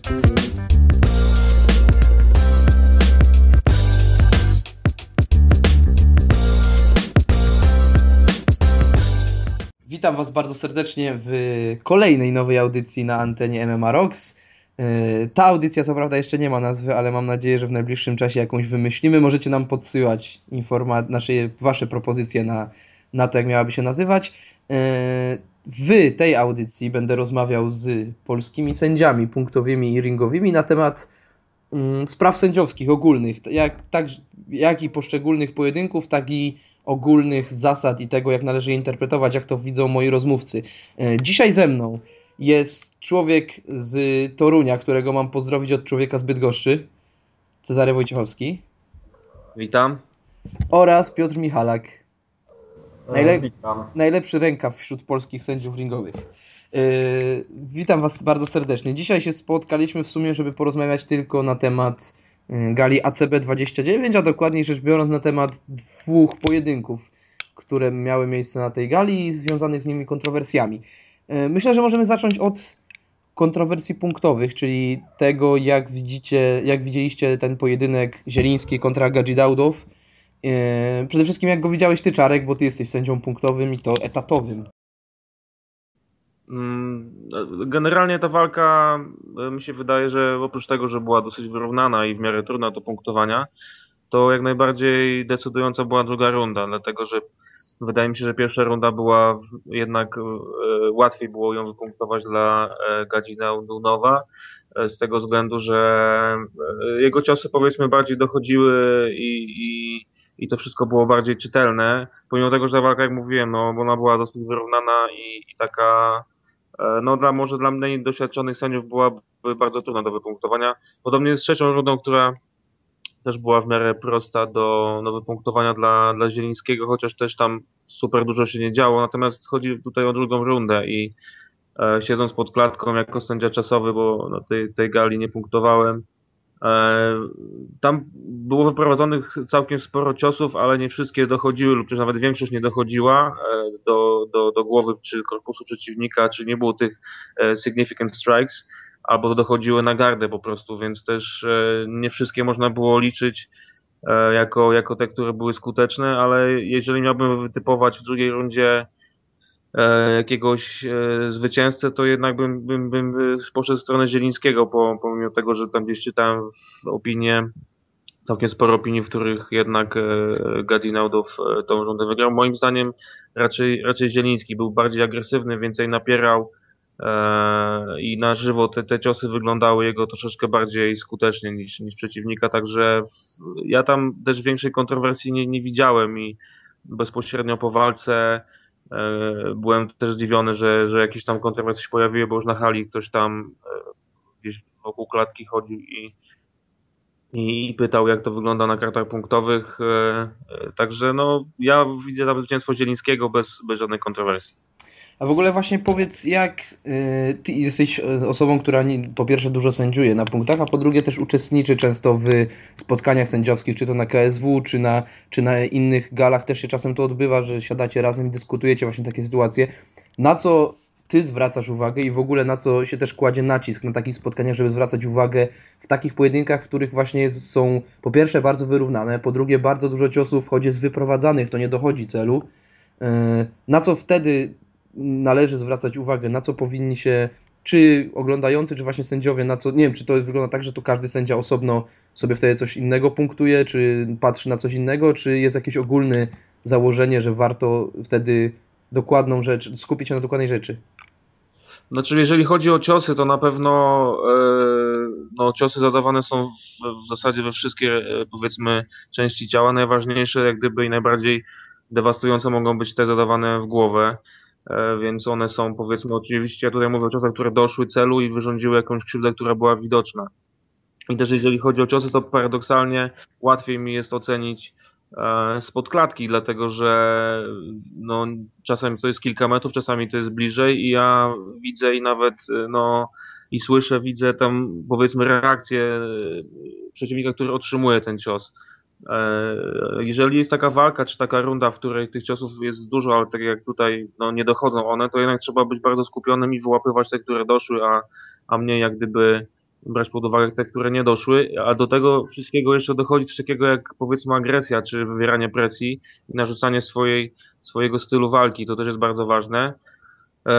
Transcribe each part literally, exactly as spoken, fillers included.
Witam Was bardzo serdecznie w kolejnej nowej audycji na antenie M M A Rocks. Ta audycja co prawda jeszcze nie ma nazwy, ale mam nadzieję, że w najbliższym czasie jakąś wymyślimy. Możecie nam podsyłać informa- nasze, Wasze propozycje na, na to, jak miałaby się nazywać. W tej audycji będę rozmawiał z polskimi sędziami punktowymi i ringowymi na temat spraw sędziowskich ogólnych, jak, tak, jak i poszczególnych pojedynków, tak i ogólnych zasad i tego, jak należy je interpretować, jak to widzą moi rozmówcy. Dzisiaj ze mną jest człowiek z Torunia, którego mam pozdrowić od człowieka z Bydgoszczy, Cezary Wojciechowski. Witam. Oraz Piotr Michalak. Najlep- Witam. Najlepszy rękaw wśród polskich sędziów ringowych. Yy, witam Was bardzo serdecznie. Dzisiaj się spotkaliśmy w sumie, żeby porozmawiać tylko na temat gali A C B dwadzieścia dziewięć, a dokładniej rzecz biorąc na temat dwóch pojedynków, które miały miejsce na tej gali i związanych z nimi kontrowersjami. Yy, myślę, że możemy zacząć od kontrowersji punktowych, czyli tego, jak widzicie, jak widzieliście ten pojedynek Zieliński kontra Gadżidaudow. Yy, przede wszystkim jak go widziałeś Ty, Czarek, bo Ty jesteś sędzią punktowym i to etatowym. Generalnie ta walka, mi się wydaje, że oprócz tego, że była dosyć wyrównana i w miarę trudna do punktowania, to jak najbardziej decydująca była druga runda, dlatego że wydaje mi się, że pierwsza runda była jednak łatwiej było ją wypunktować dla Gadżidaudowa z tego względu, że jego ciosy powiedzmy bardziej dochodziły i, i, i to wszystko było bardziej czytelne, pomimo tego, że ta walka, jak mówiłem, no ona była dosyć wyrównana i, i taka no dla może dla mniej doświadczonych sędziów byłaby bardzo trudna do wypunktowania. Podobnie z trzecią rundą, która też była w miarę prosta do, do wypunktowania dla, dla Zielińskiego, chociaż też tam super dużo się nie działo, natomiast chodzi tutaj o drugą rundę i e, siedząc pod klatką jako sędzia czasowy, bo na tej, tej gali nie punktowałem, e, tam było wyprowadzonych całkiem sporo ciosów, ale nie wszystkie dochodziły lub też nawet większość nie dochodziła e, do, do, do głowy czy korpusu przeciwnika, czy nie było tych e, significant strikes, albo dochodziły na gardę po prostu, więc też e, nie wszystkie można było liczyć e, jako, jako te, które były skuteczne, ale jeżeli miałbym wytypować w drugiej rundzie e, jakiegoś e, zwycięzcę, to jednak bym, bym, bym poszedł w stronę Zielińskiego, po, pomimo tego, że tam gdzieś czytałem w opinie, całkiem sporo opinii, w których jednak e, Gadżidaudow e, tą rundę wygrał. Moim zdaniem raczej, raczej Zieliński był bardziej agresywny, więcej napierał e, i na żywo te, te ciosy wyglądały jego troszeczkę bardziej skutecznie niż, niż przeciwnika, także ja tam też większej kontrowersji nie, nie widziałem i bezpośrednio po walce e, byłem też zdziwiony, że, że jakieś tam kontrowersje się pojawiły, bo już na hali ktoś tam e, gdzieś wokół klatki chodził i i pytał, jak to wygląda na kartach punktowych. Także no, ja widzę tam zwycięstwo Zielińskiego bez, bez żadnej kontrowersji. A w ogóle właśnie powiedz, jak y, Ty jesteś osobą, która nie, po pierwsze dużo sędziuje na punktach, a po drugie też uczestniczy często w spotkaniach sędziowskich, czy to na K S W, czy na, czy na innych galach też się czasem to odbywa, że siadacie razem i dyskutujecie właśnie takie sytuacje. Na co Ty zwracasz uwagę i w ogóle na co się też kładzie nacisk na takich spotkaniach, żeby zwracać uwagę w takich pojedynkach, w których właśnie są po pierwsze bardzo wyrównane, po drugie bardzo dużo ciosów chodzi z wyprowadzanych, to nie dochodzi celu. Na co wtedy należy zwracać uwagę, na co powinni się, czy oglądający, czy właśnie sędziowie, na co, nie wiem, czy to wygląda tak, że tu każdy sędzia osobno sobie wtedy coś innego punktuje, czy patrzy na coś innego, czy jest jakieś ogólne założenie, że warto wtedy dokładną rzecz, skupić się na dokładnej rzeczy? Znaczy, jeżeli chodzi o ciosy, to na pewno e, no, ciosy zadawane są w, w zasadzie we wszystkie, e, powiedzmy, części ciała. Najważniejsze, jak gdyby i najbardziej dewastujące mogą być te zadawane w głowę, e, więc one są, powiedzmy, oczywiście, ja tutaj mówię o ciosach, które doszły celu i wyrządziły jakąś krzywdę, która była widoczna. I też jeżeli chodzi o ciosy, to paradoksalnie łatwiej mi jest ocenić spod klatki, dlatego że no, czasami to jest kilka metrów, czasami to jest bliżej i ja widzę i nawet no, i słyszę, widzę tam powiedzmy reakcję przeciwnika, który otrzymuje ten cios. Jeżeli jest taka walka, czy taka runda, w której tych ciosów jest dużo, ale tak jak tutaj no, nie dochodzą one, to jednak trzeba być bardzo skupionym i wyłapywać te, które doszły, a, a mniej jak gdyby brać pod uwagę te, które nie doszły, a do tego wszystkiego jeszcze dochodzi coś takiego jak powiedzmy agresja, czy wywieranie presji i narzucanie swojej, swojego stylu walki, to też jest bardzo ważne. E,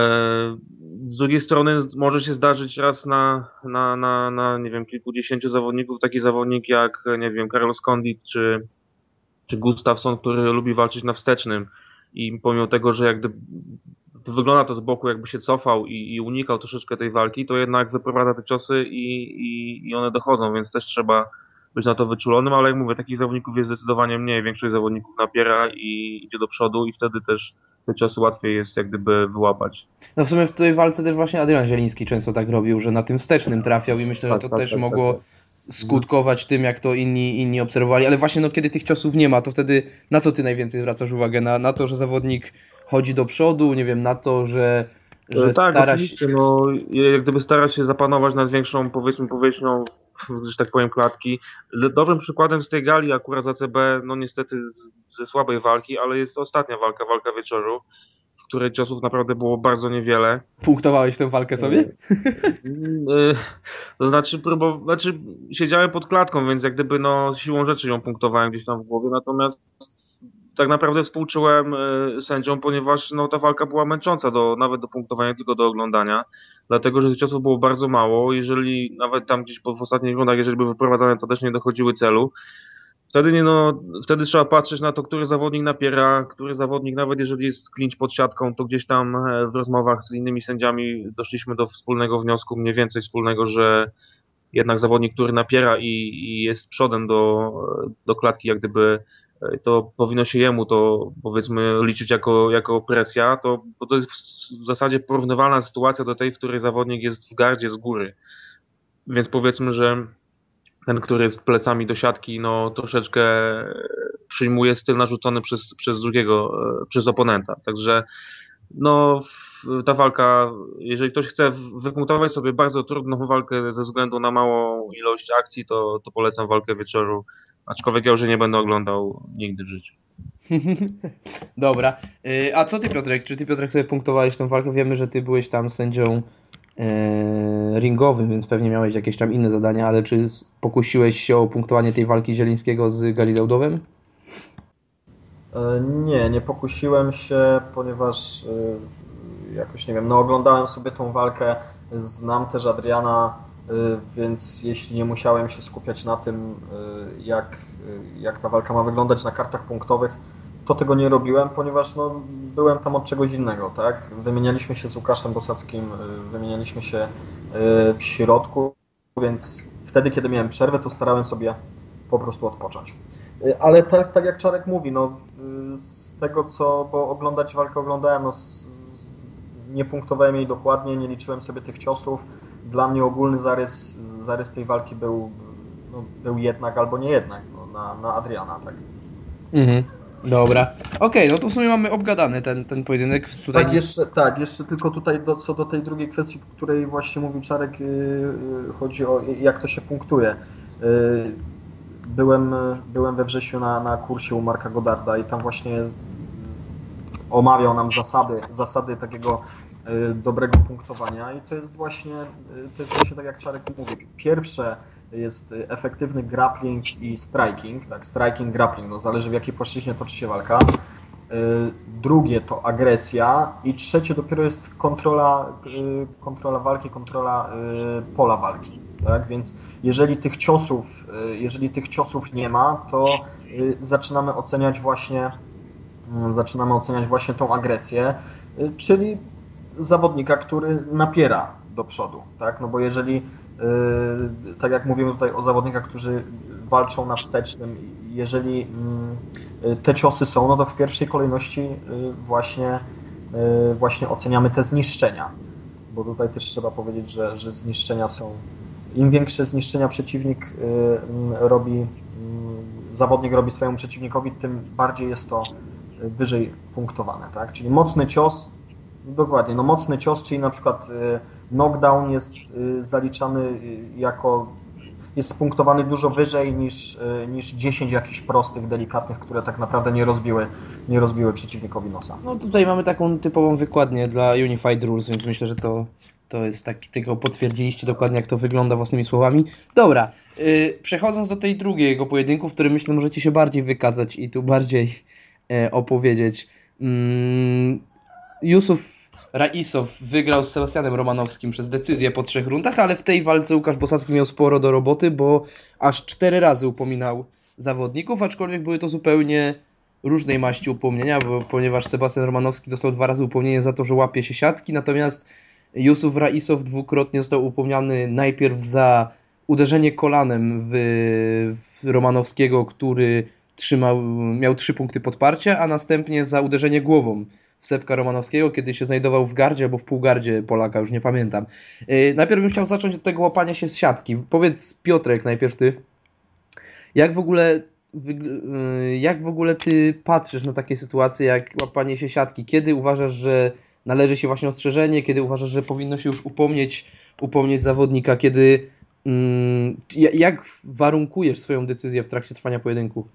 Z drugiej strony może się zdarzyć raz na, na, na, na nie wiem, kilkudziesięciu zawodników taki zawodnik jak, nie wiem, Carlos Condit czy, czy Gustafsson, który lubi walczyć na wstecznym i pomimo tego, że jak gdyby wygląda to z boku, jakby się cofał i, i unikał troszeczkę tej walki, to jednak wyprowadza te ciosy i, i, i one dochodzą, więc też trzeba być na to wyczulonym, ale jak mówię, takich zawodników jest zdecydowanie mniej, większość zawodników napiera i idzie do przodu i wtedy też te ciosy łatwiej jest jak gdyby wyłapać. No w sumie w tej walce też właśnie Adrian Zieliński często tak robił, że na tym wstecznym trafiał i myślę, że Tak, to tak, też tak, tak, mogło tak. skutkować tym, jak to inni, inni obserwowali, ale właśnie no kiedy tych ciosów nie ma, to wtedy na co ty najwięcej zwracasz uwagę? Na, na to, że zawodnik chodzi do przodu, nie wiem, na to, że, E, że Tak, stara się... oczywiście, no jak gdyby starać się zapanować nad większą, powiedzmy, powierzchnią, że tak powiem, klatki. Le- Dobrym przykładem z tej gali akurat z A C B, no niestety z- ze słabej walki, ale jest to ostatnia walka, walka wieczoru, w której ciosów naprawdę było bardzo niewiele. Punktowałeś tę walkę sobie? E, mm, e, To znaczy, próbow... znaczy siedziałem pod klatką, więc jak gdyby no siłą rzeczy ją punktowałem gdzieś tam w głowie, natomiast tak naprawdę współczułem e, sędziom, ponieważ no, ta walka była męcząca do, nawet do punktowania, tylko do oglądania, dlatego że tych ciosów było bardzo mało. Jeżeli nawet tam gdzieś po, w ostatnich rundach, jeżeli były wyprowadzane, to też nie dochodziły celu. Wtedy, nie, no, wtedy trzeba patrzeć na to, który zawodnik napiera, który zawodnik, nawet jeżeli jest clinch pod siatką, to gdzieś tam e, w rozmowach z innymi sędziami doszliśmy do wspólnego wniosku, mniej więcej wspólnego, że jednak zawodnik, który napiera i, i jest przodem do, do klatki, jak gdyby e, to powinno się jemu to powiedzmy liczyć jako, jako presja, to, bo to jest w zasadzie porównywalna sytuacja do tej, w której zawodnik jest w gardzie z góry. Więc powiedzmy, że ten, który jest plecami do siatki, no troszeczkę przyjmuje styl narzucony przez, przez drugiego, e, przez oponenta. Także no, w- ta walka, jeżeli ktoś chce w- wypunktować sobie bardzo trudną walkę ze względu na małą ilość akcji, to, to polecam walkę wieczoru. Aczkolwiek ja już jej nie będę oglądał nigdy w życiu. Dobra. Y, A co ty, Piotrek? Czy ty, Piotrek, sobie punktowałeś tą walkę? Wiemy, że ty byłeś tam sędzią e, ringowym, więc pewnie miałeś jakieś tam inne zadania, ale czy pokusiłeś się o punktowanie tej walki Zielińskiego z Galidałdowem? E, Nie, nie pokusiłem się, ponieważ e, jakoś nie wiem, no oglądałem sobie tą walkę, znam też Adriana, e, więc jeśli nie musiałem się skupiać na tym, e, jak, e, jak ta walka ma wyglądać na kartach punktowych, to tego nie robiłem, ponieważ no, byłem tam od czegoś innego, tak? Wymienialiśmy się z Łukaszem Bosackim, e, wymienialiśmy się e, w środku, więc wtedy, kiedy miałem przerwę, to starałem sobie po prostu odpocząć. Ale tak, tak jak Czarek mówi, no, z tego co, bo oglądać walkę oglądałem, no, z, nie punktowałem jej dokładnie, nie liczyłem sobie tych ciosów. Dla mnie ogólny zarys, zarys tej walki był, no, był jednak albo nie jednak, no, na, na Adriana. Tak, Mhm. Dobra. Okej, no to w sumie mamy obgadany ten, ten pojedynek. Tutaj tak, nie... jeszcze, tak, jeszcze tylko tutaj do, co do tej drugiej kwestii, o której właśnie mówił Czarek, yy, yy, chodzi o jak to się punktuje. Yy, byłem, byłem we wrześniu na, na kursie u Marka Godarda i tam właśnie omawiał nam zasady, zasady takiego y, dobrego punktowania i to jest właśnie, y, to jest właśnie tak jak Czarek mówi. Pierwsze jest efektywny grappling i striking, tak, striking, grappling, no zależy w jakiej płaszczyźnie toczy się walka. Y, Drugie to agresja i trzecie dopiero jest kontrola, y, kontrola walki, kontrola y, pola walki, tak, więc jeżeli tych ciosów, y, jeżeli tych ciosów nie ma, to y, zaczynamy oceniać właśnie zaczynamy oceniać właśnie tą agresję, czyli zawodnika, który napiera do przodu, tak? No bo jeżeli, tak jak mówimy tutaj o zawodnikach, którzy walczą na wstecznym, jeżeli te ciosy są, no to w pierwszej kolejności właśnie, właśnie oceniamy te zniszczenia, bo tutaj też trzeba powiedzieć, że, że zniszczenia są, im większe zniszczenia przeciwnik robi, zawodnik robi swojemu przeciwnikowi, tym bardziej jest to wyżej punktowane, tak? Czyli mocny cios, dokładnie, no mocny cios, czyli na przykład knockdown jest zaliczany jako, jest punktowany dużo wyżej niż, niż dziesięć jakichś prostych, delikatnych, które tak naprawdę nie rozbiły, nie rozbiły przeciwnikowi nosa. No tutaj mamy taką typową wykładnię dla Unified Rules, więc myślę, że to, To jest taki, tylko potwierdziliście dokładnie, jak to wygląda własnymi słowami. Dobra, yy, przechodząc do tej drugiego pojedynku, w którym myślę możecie się bardziej wykazać i tu bardziej yy, opowiedzieć. Yy, Jusuf Raisow wygrał z Sebastianem Romanowskim przez decyzję po trzech rundach, ale w tej walce Łukasz Bosacki miał sporo do roboty, bo aż cztery razy upominał zawodników, aczkolwiek były to zupełnie różnej maści upomnienia, bo, ponieważ Sebastian Romanowski dostał dwa razy upomnienie za to, że łapie się siatki, natomiast Jusuf Raisow dwukrotnie został upomniany najpierw za uderzenie kolanem w, w Romanowskiego, który trzymał, miał trzy punkty podparcia, a następnie za uderzenie głową w Sepka Romanowskiego, kiedy się znajdował w gardzie albo w półgardzie Polaka, już nie pamiętam. Yy, najpierw bym chciał zacząć od tego łapania się z siatki. Powiedz, Piotrek, najpierw ty, jak w ogóle yy, jak w ogóle ty patrzysz na takie sytuacje jak łapanie się siatki? Kiedy uważasz, że należy się właśnie ostrzeżenie, kiedy uważasz, że powinno się już upomnieć, upomnieć zawodnika, kiedy yy, jak warunkujesz swoją decyzję w trakcie trwania pojedynku?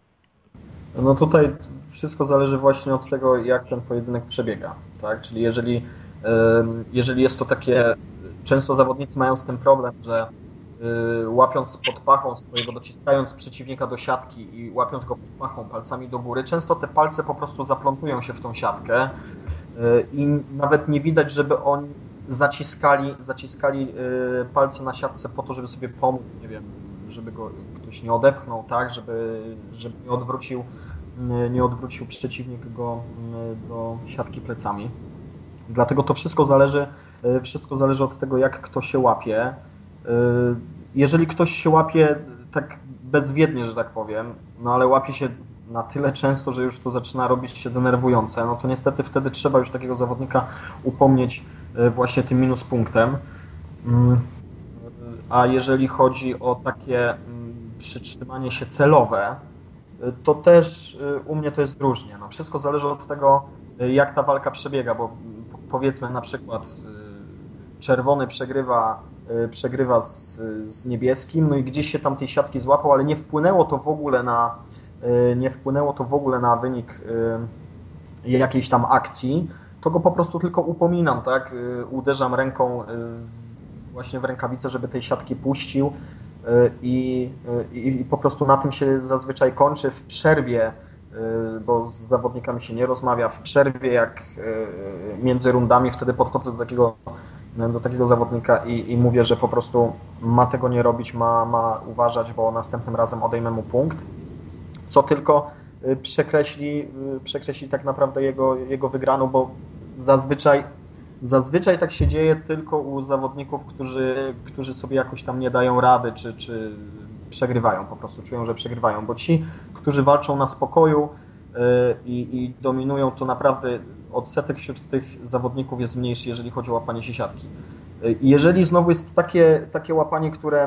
No tutaj wszystko zależy właśnie od tego, jak ten pojedynek przebiega, tak? Czyli jeżeli, jeżeli jest to takie, często zawodnicy mają z tym problem, że łapiąc pod pachą swojego, dociskając przeciwnika do siatki i łapiąc go pod pachą palcami do góry, często te palce po prostu zaplątują się w tą siatkę i nawet nie widać, żeby oni zaciskali, zaciskali palce na siatce po to, żeby sobie pomóc, nie wiem, żeby go ktoś nie odepchnął, tak, żeby, żeby nie odwrócił, nie odwrócił przeciwnik go do siatki plecami. Dlatego to wszystko zależy, wszystko zależy od tego, jak kto się łapie. Jeżeli ktoś się łapie tak bezwiednie, że tak powiem, no ale łapie się na tyle często, że już to zaczyna robić się denerwujące, no to niestety wtedy trzeba już takiego zawodnika upomnieć właśnie tym minus punktem. A jeżeli chodzi o takie przytrzymanie się celowe, to też u mnie to jest różnie. No, wszystko zależy od tego, jak ta walka przebiega, bo powiedzmy na przykład czerwony przegrywa, przegrywa z, z niebieskim, no i gdzieś się tam tej siatki złapał, ale nie wpłynęło to w ogóle na, nie wpłynęło to w ogóle na wynik jakiejś tam akcji, to go po prostu tylko upominam, tak? Uderzam ręką właśnie w rękawicę, żeby tej siatki puścił i, i, i po prostu na tym się zazwyczaj kończy w przerwie, bo z zawodnikami się nie rozmawia, w przerwie jak między rundami, wtedy podchodzę do takiego, do takiego zawodnika i, i mówię, że po prostu ma tego nie robić, ma, ma uważać, bo następnym razem odejmę mu punkt, co tylko przekreśli, przekreśli tak naprawdę jego, jego wygraną, bo zazwyczaj Zazwyczaj tak się dzieje tylko u zawodników, którzy, którzy sobie jakoś tam nie dają rady, czy, czy przegrywają, po prostu czują, że przegrywają, bo ci, którzy walczą na spokoju i, i dominują, to naprawdę odsetek wśród tych zawodników jest mniejszy, jeżeli chodzi o łapanie się siatki. I jeżeli znowu jest takie, takie łapanie, które,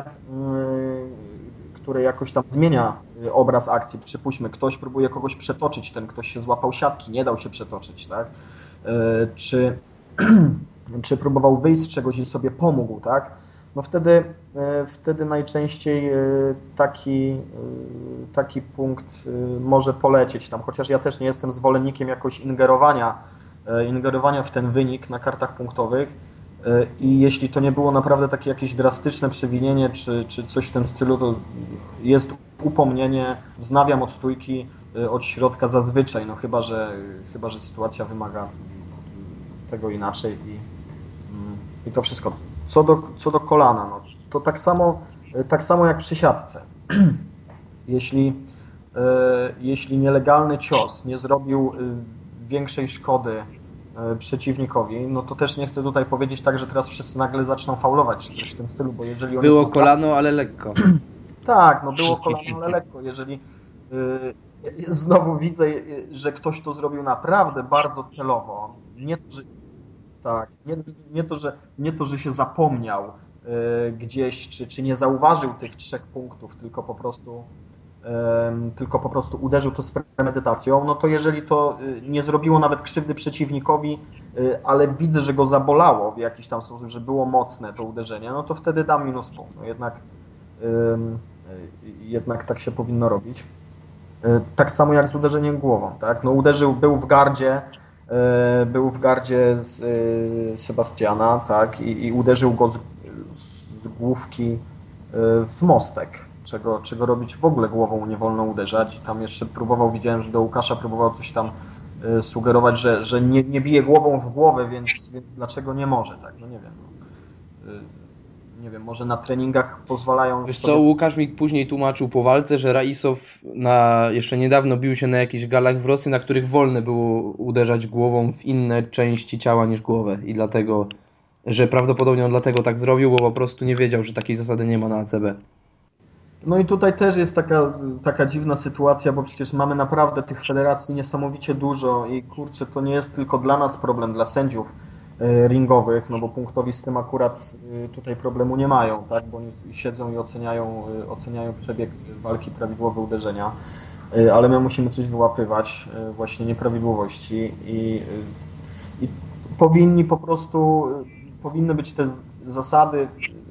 które jakoś tam zmienia obraz akcji, przypuśćmy, ktoś próbuje kogoś przetoczyć, ten ktoś się złapał siatki, nie dał się przetoczyć, tak? Czy czy próbował wyjść z czegoś i sobie pomógł, tak? No wtedy, wtedy najczęściej taki, taki punkt może polecieć tam, chociaż ja też nie jestem zwolennikiem jakoś ingerowania, ingerowania w ten wynik na kartach punktowych i jeśli to nie było naprawdę takie jakieś drastyczne przewinienie, czy, czy coś w tym stylu, to jest upomnienie, wznawiam od stójki, od środka zazwyczaj, no chyba, że, chyba, że sytuacja wymaga tego inaczej i, i to wszystko. Co do, co do kolana, no, to tak samo, tak samo jak przy siatce. Jeśli, e, jeśli nielegalny cios nie zrobił większej szkody przeciwnikowi, no to też nie chcę tutaj powiedzieć tak, że teraz wszyscy nagle zaczną faulować czy coś w tym stylu, bo jeżeli on było jest kolano, ale lekko. Tak, no było kolano, ale lekko. Jeżeli yy, znowu widzę, że ktoś to zrobił naprawdę bardzo celowo, nie to, że, tak, nie, nie to, że, nie to, że się zapomniał yy, gdzieś, czy, czy nie zauważył tych trzech punktów, tylko po prostu tylko po prostu uderzył to z premedytacją, no to jeżeli to nie zrobiło nawet krzywdy przeciwnikowi, ale widzę, że go zabolało w jakiś tam sposób, że było mocne to uderzenie, no to wtedy dam minus punkt. No jednak, jednak tak się powinno robić. Tak samo jak z uderzeniem głową, tak? No uderzył, był w gardzie, był w gardzie z Sebastiana, tak, i, i uderzył go z, z główki w mostek, czego, czego robić w ogóle głową nie wolno uderzać. Tam jeszcze próbował, widziałem, że do Łukasza próbował coś tam sugerować, że, że nie, nie bije głową w głowę, więc, więc dlaczego nie może, tak, no nie wiem. Nie wiem, może na treningach pozwalają... Wiesz sobie... co, Łukasz mi później tłumaczył po walce, że Raisow na, jeszcze niedawno bił się na jakichś galach w Rosji, na których wolne było uderzać głową w inne części ciała niż głowę i dlatego, że prawdopodobnie on dlatego tak zrobił, bo po prostu nie wiedział, że takiej zasady nie ma na A C B. No i tutaj też jest taka, taka dziwna sytuacja, bo przecież mamy naprawdę tych federacji niesamowicie dużo i kurczę, to nie jest tylko dla nas problem, dla sędziów ringowych, no bo punktowi z tym akurat tutaj problemu nie mają, tak, bo oni siedzą i oceniają, oceniają przebieg walki, prawidłowe uderzenia, ale my musimy coś wyłapywać, właśnie nieprawidłowości i, i powinni po prostu, powinny być te zasady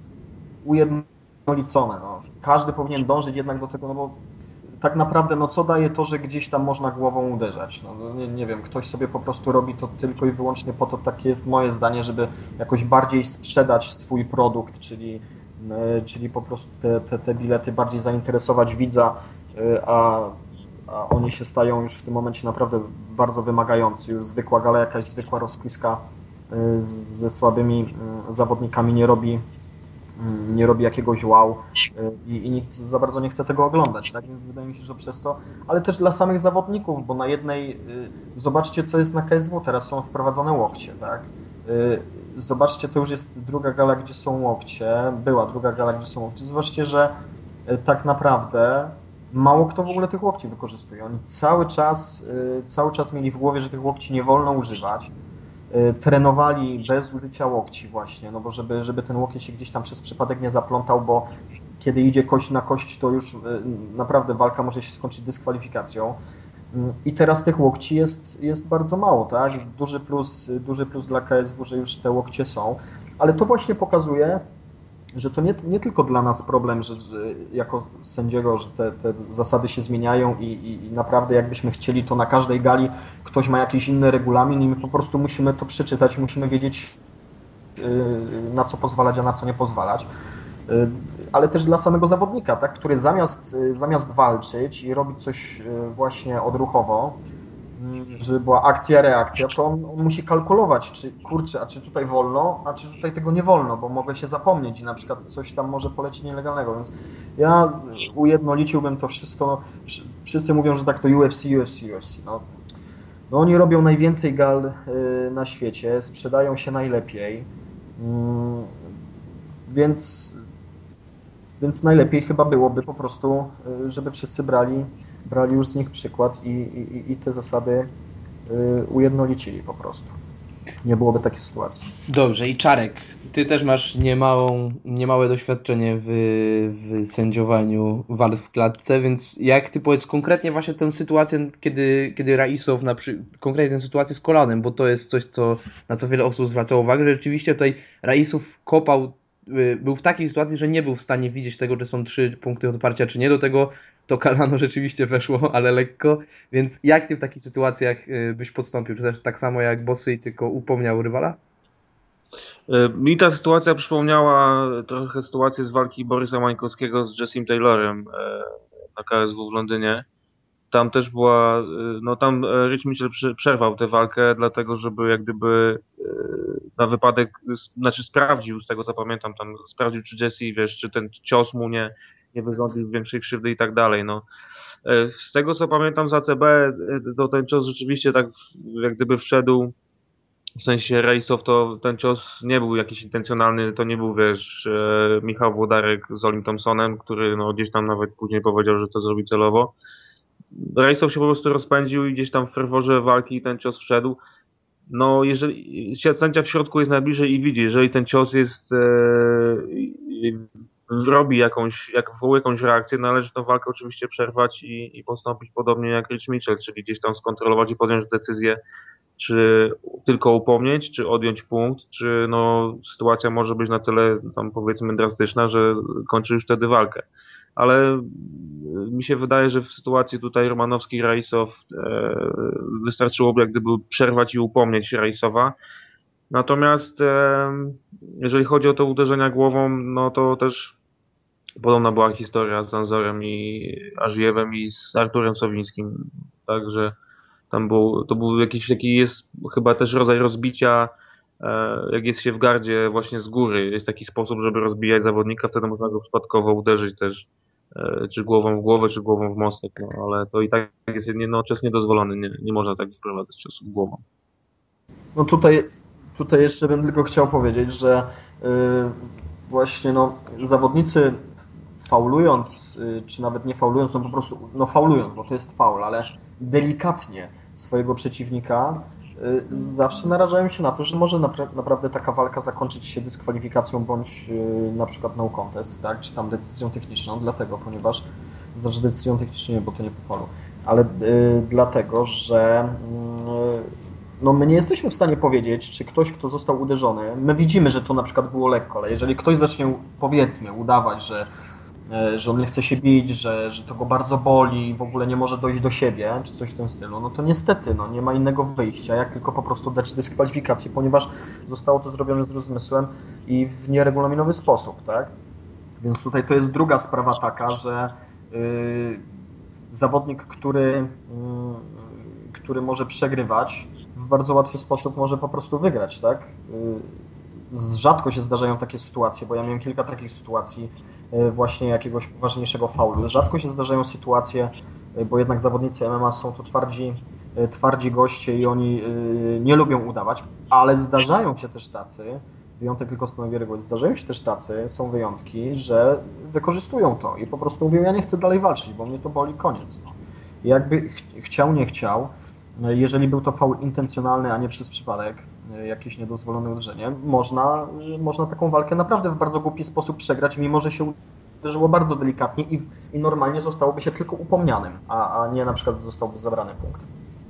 ujednolicone, no. Każdy powinien dążyć jednak do tego, no bo tak naprawdę, no co daje to, że gdzieś tam można głową uderzać? No, nie, nie wiem, ktoś sobie po prostu robi to tylko i wyłącznie po to, takie jest moje zdanie, żeby jakoś bardziej sprzedać swój produkt, czyli, czyli po prostu te, te, te bilety bardziej zainteresować widza, a, a oni się stają już w tym momencie naprawdę bardzo wymagający. Już zwykła gala, jakaś zwykła rozpiska ze słabymi zawodnikami nie robi nie robi jakiegoś wow i, i nikt za bardzo nie chce tego oglądać, tak? Więc wydaje mi się, że przez to, ale też dla samych zawodników, bo na jednej, zobaczcie co jest na K S W, teraz są wprowadzone łokcie, tak? Zobaczcie, to już jest druga gala, gdzie są łokcie, była druga gala, gdzie są łokcie, zobaczcie, że tak naprawdę mało kto w ogóle tych łokci wykorzystuje. Oni cały czas, cały czas mieli w głowie, że tych łokci nie wolno używać. Trenowali bez użycia łokci właśnie, no bo żeby, żeby ten łokieć się gdzieś tam przez przypadek nie zaplątał, bo kiedy idzie kość na kość, to już naprawdę walka może się skończyć dyskwalifikacją. I teraz tych łokci jest, jest bardzo mało, tak? Duży plus, duży plus dla K S W, że już te łokcie są, ale to właśnie pokazuje, że to nie, nie tylko dla nas problem, że, że jako sędziego, że te, te zasady się zmieniają i, i, i naprawdę jakbyśmy chcieli, to na każdej gali ktoś ma jakiś inny regulamin i my po prostu musimy to przeczytać, musimy wiedzieć, na co pozwalać, a na co nie pozwalać. Ale też dla samego zawodnika, tak, który zamiast, zamiast walczyć i robić coś właśnie odruchowo, żeby była akcja, reakcja, to on, on musi kalkulować, czy kurczę, a czy tutaj wolno, a czy tutaj tego nie wolno, bo mogę się zapomnieć i na przykład coś tam może polecić nielegalnego, więc ja ujednoliciłbym to wszystko, no, wszyscy mówią, że tak to U F C, U F C, U F C, no, no oni robią najwięcej gal na świecie, sprzedają się najlepiej, więc, więc najlepiej chyba byłoby po prostu, żeby wszyscy brali brali już z nich przykład i, i, i te zasady ujednolicili po prostu. Nie byłoby takiej sytuacji. Dobrze, i Czarek, ty też masz niemałą, niemałe doświadczenie w, w sędziowaniu walk w klatce, więc jak ty powiedz konkretnie właśnie tę sytuację, kiedy, kiedy Raisow, na przy... konkretnie tę sytuację z kolanem, bo to jest coś, co, na co wiele osób zwracało uwagę, że rzeczywiście tutaj Raisow kopał, był w takiej sytuacji, że nie był w stanie widzieć tego, czy są trzy punkty odparcia, czy nie. Do tego to kolano rzeczywiście weszło, ale lekko. Więc jak ty w takich sytuacjach byś postąpił? Czy też tak samo jak Bossy, tylko upomniał rywala? Mi ta sytuacja przypomniała trochę sytuację z walki Borysa Mańkowskiego z Jessim Taylorem na K S W w Londynie. Tam też była, no tam Rich Mitchell przerwał tę walkę, dlatego żeby jak gdyby na wypadek, znaczy sprawdził, z tego co pamiętam, tam sprawdził czy Jesse, wiesz, czy ten cios mu nie, nie wyrządził większej krzywdy i tak dalej, no. Z tego co pamiętam z A C B, to ten cios rzeczywiście tak jak gdyby wszedł, w sensie Raisow, to ten cios nie był jakiś intencjonalny, to nie był, wiesz, Michał Włodarek z Olim Thompsonem, który no gdzieś tam nawet później powiedział, że to zrobi celowo. Raisow się po prostu rozpędził i gdzieś tam w ferworze walki ten cios wszedł. No, jeżeli sędzia w środku jest najbliżej i widzi, jeżeli ten cios jest, e, robi jakąś, jak wywołuje jakąś reakcję, należy tę walkę oczywiście przerwać i, i postąpić podobnie jak Rich Mitchell, czyli gdzieś tam skontrolować i podjąć decyzję, czy tylko upomnieć, czy odjąć punkt, czy no sytuacja może być na tyle tam powiedzmy drastyczna, że kończy już wtedy walkę. ale mi się wydaje, że w sytuacji tutaj Romanowski-Raisow e, wystarczyłoby jak gdyby przerwać i upomnieć Raisowa. Natomiast e, jeżeli chodzi o te uderzenia głową, no to też podobna była historia z Anzorem i Ażijewem i z Arturem Sowińskim. Także tam był, to był jakiś taki jest chyba też rodzaj rozbicia, e, jak jest się w gardzie właśnie z góry. Jest taki sposób, żeby rozbijać zawodnika, wtedy można go przypadkowo uderzyć też, e, czy głową w głowę, czy głową w mostek, no ale to i tak jest jednocześnie dozwolony, nie, nie można tak wprowadzać ciosów głową. No tutaj, tutaj jeszcze bym tylko chciał powiedzieć, że yy, właśnie no, zawodnicy faulując, yy, czy nawet nie faulując, no po prostu no faulując, bo to jest faul, ale delikatnie swojego przeciwnika, yy, zawsze narażają się na to, że może napra- naprawdę taka walka zakończyć się dyskwalifikacją bądź yy, na przykład no contest, tak, czy tam decyzją techniczną, dlatego, ponieważ, znaczy decyzją techniczną nie, bo to nie po faulu, ale yy, dlatego, że yy, no my nie jesteśmy w stanie powiedzieć, czy ktoś, kto został uderzony, my widzimy, że to na przykład było lekko, ale jeżeli ktoś zacznie, powiedzmy, udawać, że, że on nie chce się bić, że, że to go bardzo boli i w ogóle nie może dojść do siebie, czy coś w tym stylu, no to niestety no, nie ma innego wyjścia, jak tylko po prostu dać dyskwalifikację, ponieważ zostało to zrobione z rozmysłem i w nieregulaminowy sposób, tak? Więc tutaj to jest druga sprawa taka, że yy, zawodnik, który, yy, który może przegrywać, w bardzo łatwy sposób może po prostu wygrać, tak? Rzadko się zdarzają takie sytuacje, bo ja miałem kilka takich sytuacji właśnie jakiegoś ważniejszego faulu. Rzadko się zdarzają sytuacje, bo jednak zawodnicy M M A są to twardzi, twardzi goście i oni nie lubią udawać, ale zdarzają się też tacy, wyjątek tylko stanowi regułę, zdarzają się też tacy, są wyjątki, że wykorzystują to i po prostu mówią, ja nie chcę dalej walczyć, bo mnie to boli, koniec. I jakby ch- chciał, nie chciał, jeżeli był to faul intencjonalny, a nie przez przypadek, jakieś niedozwolone uderzenie, można, można taką walkę naprawdę w bardzo głupi sposób przegrać, mimo że się uderzyło bardzo delikatnie i, i normalnie zostałoby się tylko upomnianym, a, a nie na przykład zostałby zabrany punkt.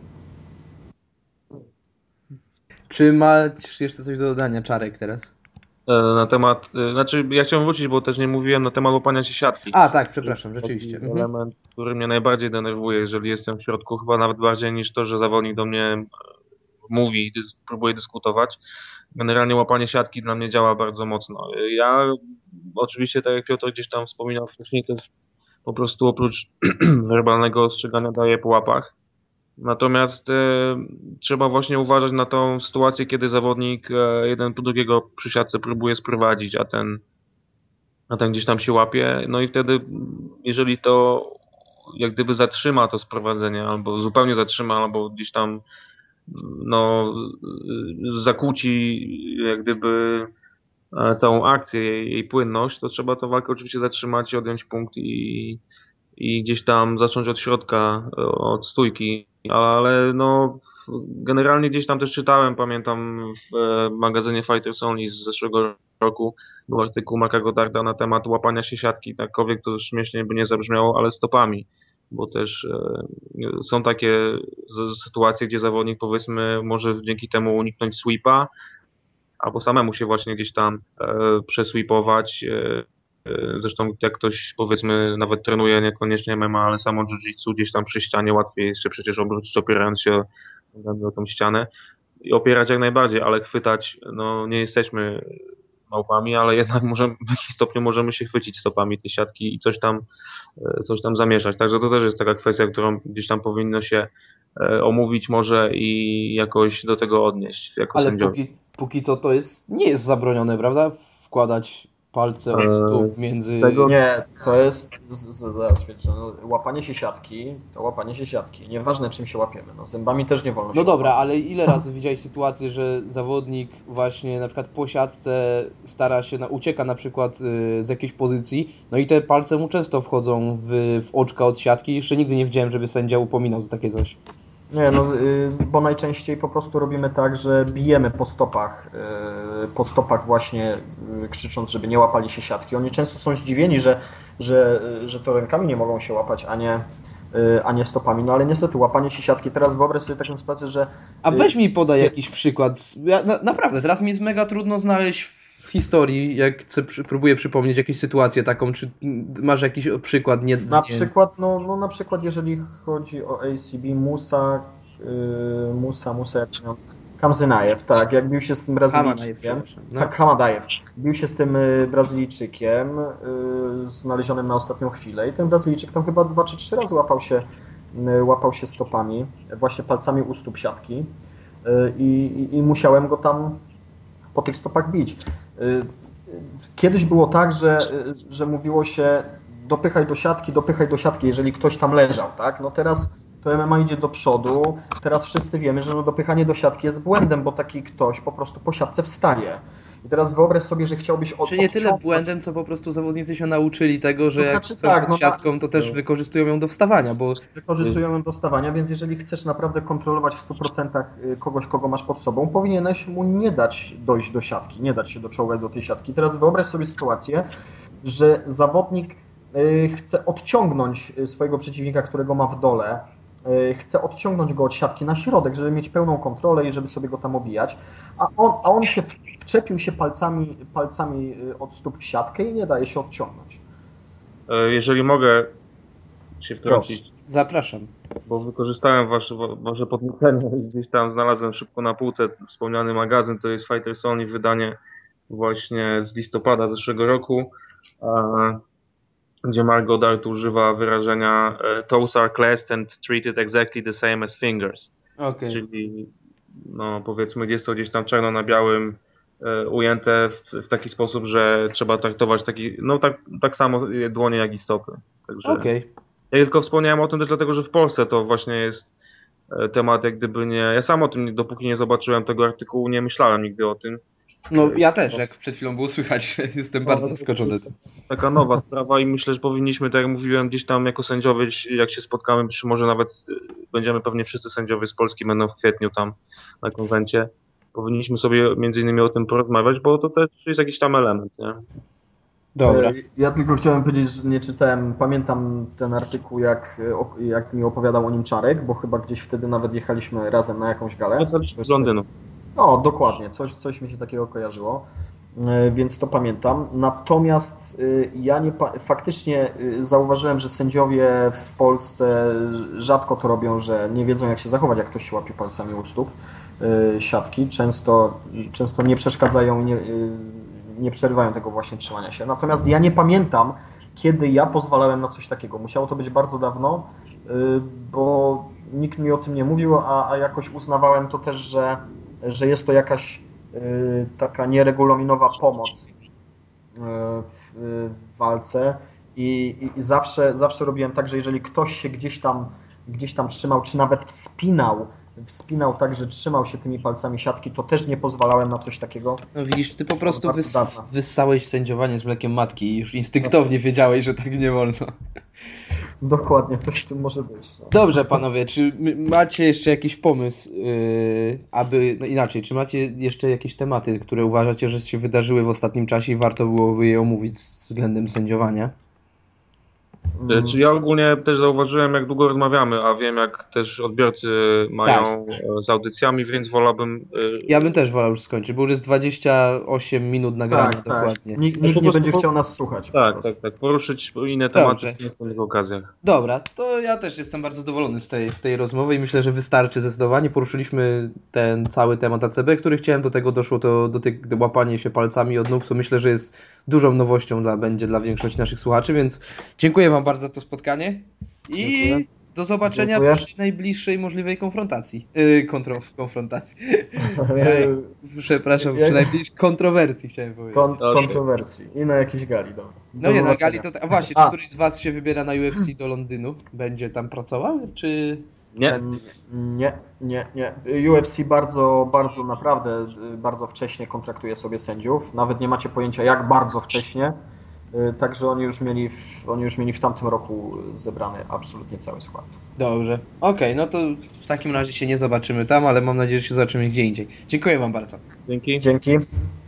Czy masz jeszcze coś do dodania, Czarek, teraz? Na temat, znaczy ja chciałem wrócić, bo też nie mówiłem na temat łapania się siatki. A, tak, przepraszam, rzeczywiście. To element, który mnie najbardziej denerwuje, jeżeli jestem w środku, chyba nawet bardziej niż to, że zawodnik do mnie mówi i dys- próbuje dyskutować. Generalnie łapanie siatki dla mnie działa bardzo mocno. Ja oczywiście, tak jak Piotr gdzieś tam wspominał wcześniej, też po prostu oprócz werbalnego ostrzegania daję po łapach. Natomiast e, trzeba właśnie uważać na tą sytuację, kiedy zawodnik e, jeden po drugiego przy siatce próbuje sprowadzić, a ten, a ten gdzieś tam się łapie. No i wtedy, jeżeli to jak gdyby zatrzyma to sprowadzenie, albo zupełnie zatrzyma, albo gdzieś tam no, zakłóci jak gdyby całą akcję, jej, jej płynność, to trzeba tę walkę oczywiście zatrzymać i odjąć punkt i, i gdzieś tam zacząć od środka, od stójki, ale no generalnie gdzieś tam też czytałem, pamiętam w magazynie Fighters Only z zeszłego roku był artykuł Marka Godarda na temat łapania się siatki, takkolwiek to śmiesznie by nie zabrzmiało, ale stopami, bo też e, są takie z, sytuacje, gdzie zawodnik powiedzmy może dzięki temu uniknąć sweepa, albo samemu się właśnie gdzieś tam e, przesweepować. E, Zresztą jak ktoś powiedzmy nawet trenuje niekoniecznie M M A, ale samo jiu-jitsu gdzieś tam przy ścianie łatwiej jest się przecież obrócić opierając się o tą ścianę i opierać jak najbardziej, ale chwytać, no nie jesteśmy małpami, ale jednak możemy, w jakimś stopniu możemy się chwycić stopami tej siatki i coś tam, coś tam zamieszać. Także to też jest taka kwestia, którą gdzieś tam powinno się omówić może i jakoś do tego odnieść jako Ale sędziowie. póki, póki co to jest, nie jest zabronione, prawda? Wkładać palce od stóp między... Tego- Nie, to jest, z- z- zaraz wiecie, no, łapanie się siatki, to łapanie się siatki, nieważne czym się łapiemy, no zębami też nie wolno się No dobra, łapać. ale ile razy widziałeś sytuację, że zawodnik właśnie na przykład po siatce stara się, na, ucieka na przykład y, z jakiejś pozycji, no i te palce mu często wchodzą w, w oczka od siatki. Jeszcze nigdy nie widziałem, żeby sędzia upominał za takie coś. Nie, no, y, bo najczęściej po prostu robimy tak, że bijemy po stopach, y, po stopach właśnie y, krzycząc, żeby nie łapali się siatki. Oni często są zdziwieni, że, że, że to rękami nie mogą się łapać, a nie, y, a nie stopami. No ale niestety łapanie się siatki, teraz wyobraź sobie taką sytuację, że... A y, weź mi podaj jakiś przykład. Ja, na, naprawdę, teraz mi jest mega trudno znaleźć w historii, jak chcę, przy- próbuję przypomnieć jakąś sytuację taką, czy masz jakiś przykład? Nie, Na nie, przykład, no, no na przykład jeżeli chodzi o A C B, Musa, yy, Musa, Musa, jak miał, Kamzynajew, tak, jak bił się z tym Hamadajew, Brazylijczykiem, przepraszam, no. tak, Hamadajew, bił się z tym y, Brazylijczykiem, y, znalezionym na ostatnią chwilę i ten Brazylijczyk tam chyba dwa czy trzy razy łapał się, y, łapał się stopami, właśnie palcami u stóp siatki y, i, i, i musiałem go tam po tych stopach bić. Y, Kiedyś było tak, że, że mówiło się dopychaj do siatki, dopychaj do siatki, jeżeli ktoś tam leżał, tak? No teraz to M M A idzie do przodu, teraz wszyscy wiemy, że no dopychanie do siatki jest błędem, bo taki ktoś po prostu po siatce wstaje. I teraz wyobraź sobie, że chciałbyś od, Czy nie tyle odciągnąć- błędem, co po prostu zawodnicy się nauczyli tego, że To jak znaczy są tak, pod no siatką, to też no. wykorzystują ją do wstawania, bo wykorzystują ją do stawania, więc jeżeli chcesz naprawdę kontrolować w stu procentach kogoś, kogo masz pod sobą, powinieneś mu nie dać dojść do siatki, nie dać się do czołga do tej siatki. Teraz wyobraź sobie sytuację, że zawodnik y, chce odciągnąć swojego przeciwnika, którego ma w dole, y, chce odciągnąć go od siatki na środek, żeby mieć pełną kontrolę i żeby sobie go tam obijać, a on, a on się w- wczepił się palcami, palcami y, od stóp w siatkę i nie daje się odciągnąć. E, Jeżeli mogę się wtrącić, zapraszam. bo wykorzystałem wasze, wa- wasze podniecenie i gdzieś tam znalazłem szybko na półce wspomniany magazyn, to jest Fighters Only, wydanie właśnie z listopada zeszłego roku, e, gdzie Mark Goddard używa wyrażenia e, toes are classed and treated exactly the same as fingers. Okej. Czyli no powiedzmy jest to gdzieś tam czarno na białym e, ujęte w, w taki sposób, że trzeba traktować taki, no tak, tak samo dłonie jak i stopy. Także Okej. ja tylko wspomniałem o tym też dlatego, że w Polsce to właśnie jest e, temat jak gdyby nie, ja sam o tym dopóki nie zobaczyłem tego artykułu nie myślałem nigdy o tym. No ja też, jak przed chwilą było słychać, jestem bardzo zaskoczony. Taka nowa sprawa i myślę, że powinniśmy, tak jak mówiłem, gdzieś tam jako sędziowie, jak się spotkamy, czy może nawet y, będziemy pewnie wszyscy sędziowie z Polski będą w kwietniu tam na konwencie. Powinniśmy sobie między innymi o tym porozmawiać, bo to też jest jakiś tam element, nie? Dobra. E, Ja tylko chciałem powiedzieć, że nie czytałem, pamiętam ten artykuł, jak, o- jak mi opowiadał o nim Czarek, bo chyba gdzieś wtedy nawet jechaliśmy razem na jakąś galę. Wracaliśmy z Londynu. No, dokładnie, coś, coś mi się takiego kojarzyło, e, więc to pamiętam. Natomiast e, ja nie pa- faktycznie e, zauważyłem, że sędziowie w Polsce rzadko to robią, że nie wiedzą jak się zachować, jak ktoś się łapie palcami u stóp e, siatki. Często, często nie przeszkadzają i nie, e, nie przerywają tego właśnie trzymania się. Natomiast ja nie pamiętam, kiedy ja pozwalałem na coś takiego. Musiało to być bardzo dawno, y, bo nikt mi o tym nie mówił, a, a jakoś uznawałem to też, że, że jest to jakaś y, taka nieregulaminowa pomoc y, w, w walce i, i, i zawsze, zawsze robiłem tak, że jeżeli ktoś się gdzieś tam, gdzieś tam trzymał, czy nawet wspinał, wspinał tak, że trzymał się tymi palcami siatki, to też nie pozwalałem na coś takiego. No widzisz, ty po prostu Bardzo wys- dawno. wyssałeś sędziowanie z mlekiem matki i już instynktownie wiedziałeś, że tak nie wolno. Dokładnie, coś w tym może być. No. Dobrze panowie, czy m- macie jeszcze jakiś pomysł, yy, aby, no inaczej, czy macie jeszcze jakieś tematy, które uważacie, że się wydarzyły w ostatnim czasie i warto byłoby je omówić względem sędziowania? E, Czy ja ogólnie też zauważyłem, jak długo rozmawiamy, a wiem, jak też odbiorcy mają e, z audycjami, więc wolałbym. e, Ja bym też wolał już skończyć, bo już jest dwadzieścia osiem minut nagrania Tak, tak. dokładnie. Nikt, No nikt po nie prostu będzie po- chciał nas słuchać. po Tak, prostu. tak, tak. Poruszyć inne Dobrze. tematy w następnych okazjach. Dobra, to ja też jestem bardzo zadowolony z tej, z tej rozmowy i myślę, że wystarczy zdecydowanie. Poruszyliśmy ten cały temat A C B, który chciałem, do tego doszło to do tych łapanie się palcami od nóg, co myślę, że jest dużą nowością dla, będzie dla większości naszych słuchaczy, więc dziękuję wam bardzo za to spotkanie i Dziękuję. do zobaczenia Dziękuję. przy najbliższej możliwej konfrontacji. Yy, kontro, konfrontacji. Przepraszam, Jak- przy najbliższej kontrowersji chciałem powiedzieć. Kon- Okej. kontrowersji. I na jakiejś gali, dobra. Do No nie, na zobaczenia. gali to... A właśnie, czy A. któryś z was się wybiera na U F C do Londynu? Będzie tam pracował, czy... Nie? Mm, Nie, nie, nie. U F C bardzo, bardzo naprawdę y, bardzo wcześnie kontraktuje sobie sędziów. Nawet nie macie pojęcia jak bardzo wcześnie. Y, Także oni już mieli w, oni już mieli w tamtym roku zebrany absolutnie cały skład. Dobrze. Okej, no to w takim razie się nie zobaczymy tam, ale mam nadzieję, że się zobaczymy gdzie indziej. Dziękuję wam bardzo. Dzięki. Dzięki.